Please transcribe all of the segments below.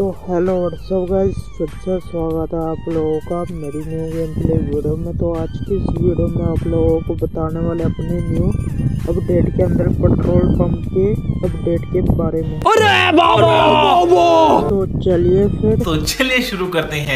तो hello what's up guys, फिर से स्वागत है आप लोगों का मेरी न्यू गेम प्ले वीडियो में। तो आज की इस वीडियो में आप लोगों को बताने वाले अपने न्यू अपडेट के अंदर पेट्रोल पंप के अपडेट के बारे में। अरे बाबा! तो चलिए शुरू करते हैं।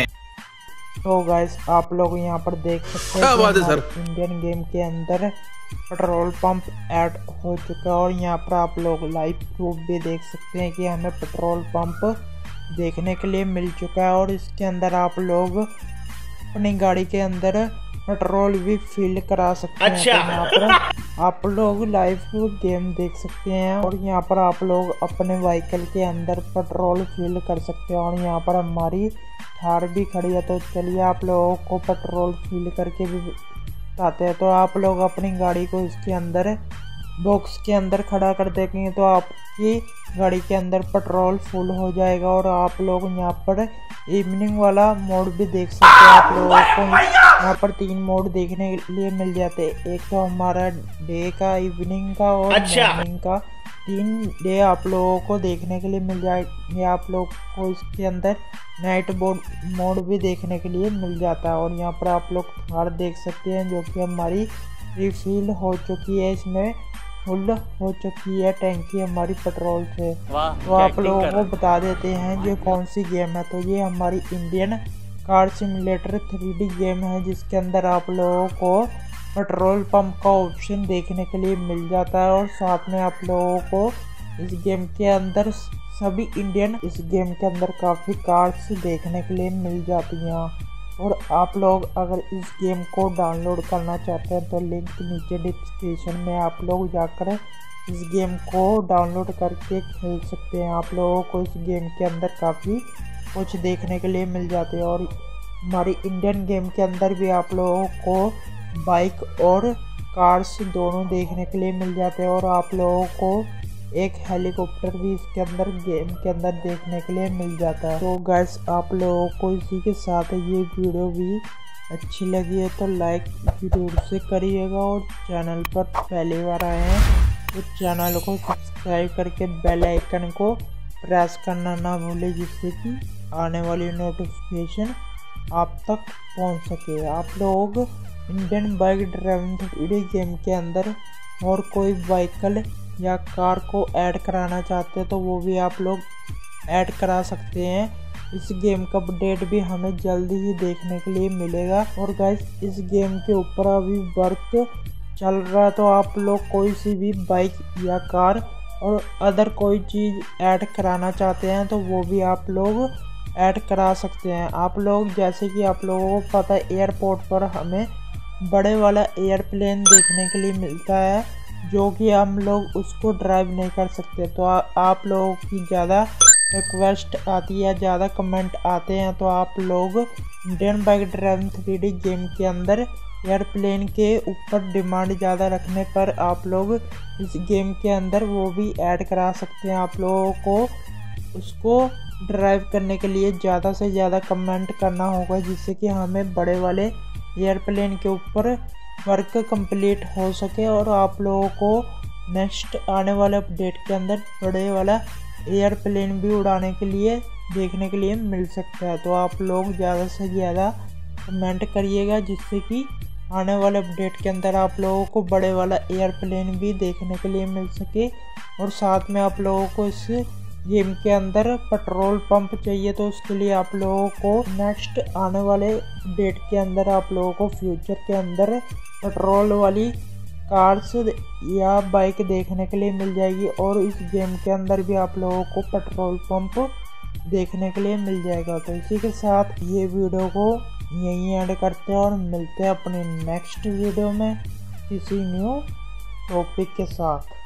तो गाइस आप लोग यहाँ पर देख सकते हैं कि इंडियन गेम के अंदर पेट्रोल पंप ऐड हो चुका है और यहाँ पर आप लोग लाइव प्रूफ भी देख सकते हैं कि हमें पेट्रोल पंप देखने के लिए मिल चुका है। और इसके अंदर आप लोग अपनी गाड़ी के अंदर पेट्रोल भी फिल करा सकते हैं। तो यहाँ पर आप लोग लाइव गेम देख सकते हैं और यहाँ पर आप लोग अपने व्हीकल के अंदर पेट्रोल फिल कर सकते हैं। और यहाँ पर हमारी थार भी खड़ी है। तो चलिए आप लोगों को पेट्रोल फिल करके भी बताते हैं। तो आप लोग अपनी गाड़ी को इसके अंदर बॉक्स के अंदर खड़ा कर देंगे तो आपकी गाड़ी के अंदर पेट्रोल फुल हो जाएगा। और आप लोग यहाँ पर इवनिंग वाला मोड भी देख सकते हैं। आप लोगों को यहाँ पर 3 मोड देखने के लिए मिल जाते हैं। एक तो हमारा डे का, इवनिंग का और मॉर्निंग का। 3 डे आप लोगों को देखने के लिए मिल जाएंगे। आप लोग को इसके अंदर नाइट मोड भी देखने के लिए मिल जाता है। और यहाँ पर आप लोग थार देख सकते हैं जो कि हमारी रिफिल हो चुकी है, इसमें फुल हो चुकी है टैंकी हमारी पेट्रोल से। तो आप लोगों को बता देते हैं ये कौन सी गेम है। तो ये हमारी Indian car simulator 3D game है जिसके अंदर आप लोगों को पेट्रोल पंप का ऑप्शन देखने के लिए मिल जाता है। और साथ में आप लोगों को इस गेम के अंदर सभी इंडियन इस गेम के अंदर काफ़ी कार्स देखने के लिए मिल जाती हैं। और आप लोग अगर इस गेम को डाउनलोड करना चाहते हैं तो लिंक नीचे डिस्क्रिप्शन में आप लोग जाकर इस गेम को डाउनलोड करके खेल सकते हैं। आप लोगों को इस गेम के अंदर काफ़ी कुछ देखने के लिए मिल जाते हैं। और हमारी इंडियन गेम के अंदर भी आप लोगों को बाइक और कार्स दोनों देखने के लिए मिल जाते हैं। और आप लोगों को एक हेलीकॉप्टर भी इसके अंदर गेम के अंदर देखने के लिए मिल जाता है। तो गाइस आप लोगों को इसी के साथ ये वीडियो भी अच्छी लगी है तो लाइक जरूर से करिएगा। और चैनल पर पहली बार आए हैं तो चैनल को सब्सक्राइब करके बेल आइकन को प्रेस करना ना भूलें जिससे कि आने वाली नोटिफिकेशन आप तक पहुंच सके। आप लोग Indian bike driving 3D game के अंदर और कोई व्हीकल या कार को ऐड कराना चाहते हैं तो वो भी आप लोग ऐड करा सकते हैं। इस गेम का अपडेट भी हमें जल्दी ही देखने के लिए मिलेगा। और गाइस इस गेम के ऊपर अभी वर्क चल रहा है तो आप लोग कोई सी भी बाइक या कार और अदर कोई चीज़ ऐड कराना चाहते हैं तो वो भी आप लोग ऐड करा सकते हैं। आप लोग जैसे कि आप लोगों को पता है एयरपोर्ट पर हमें बड़े वाला एयरप्लेन देखने के लिए मिलता है जो कि हम लोग उसको ड्राइव नहीं कर सकते। तो आप लोगों की ज़्यादा रिक्वेस्ट आती है, ज़्यादा कमेंट आते हैं तो आप लोग Indian bike driving 3D game के अंदर एयरप्लेन के ऊपर डिमांड ज़्यादा रखने पर आप लोग इस गेम के अंदर वो भी ऐड करा सकते हैं। आप लोगों को उसको ड्राइव करने के लिए ज़्यादा से ज़्यादा कमेंट करना होगा जिससे कि हमें बड़े वाले एयरप्लेन के ऊपर वर्क कंप्लीट हो सके। और आप लोगों को नेक्स्ट आने वाले अपडेट के अंदर बड़े वाला एयरप्लेन भी उड़ाने के लिए देखने के लिए मिल सकता है। तो आप लोग ज़्यादा से ज़्यादा कमेंट करिएगा जिससे कि आने वाले अपडेट के अंदर आप लोगों को बड़े वाला एयरप्लेन भी देखने के लिए मिल सके। और साथ में आप लोगों को इस गेम के अंदर पेट्रोल पंप चाहिए तो उसके लिए आप लोगों को नेक्स्ट आने वाले अपडेट के अंदर आप लोगों को फ्यूचर के अंदर पेट्रोल वाली कार्स या बाइक देखने के लिए मिल जाएगी। और इस गेम के अंदर भी आप लोगों को पेट्रोल पंप देखने के लिए मिल जाएगा। तो इसी के साथ ये वीडियो को यहीं ऐड करते हैं और मिलते हैं अपनी नेक्स्ट वीडियो में किसी न्यू टॉपिक के साथ।